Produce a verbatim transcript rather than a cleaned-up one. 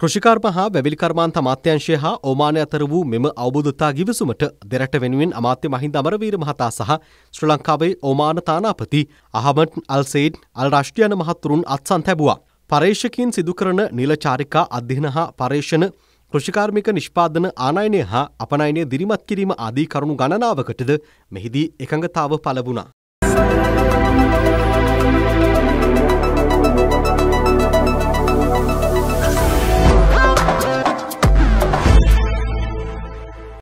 කෘෂිකර්ම හා වැවිලි කර්මාන්ත අමාත්‍යාංශය හා ඕමානය අතර වූ මෙම අවබෝධතා ගිවිසුමට දෙරට වෙනුවෙන් අමාත්‍ය මහින්ද අමරවීර මහතා සහ ශ්‍රී ලංකාවේ ඕමාන තානාපති අහමඩ් අල් සෙයිඩ් අල් රෂ්ඩ් යන මහතුරුන් අත්සන් තැබුවා. පර්යේෂකයින් සිදු කරන නිල චාරිකා අධ්‍යයන හා පර්යේෂණ කෘෂිකාර්මික නිෂ්පාදන ආනයනය හා අපනයනය දිරිමත් කිරීම ආදී කරුණු ගණනාවකටද මෙහිදී එකඟතාව පළ වුණා.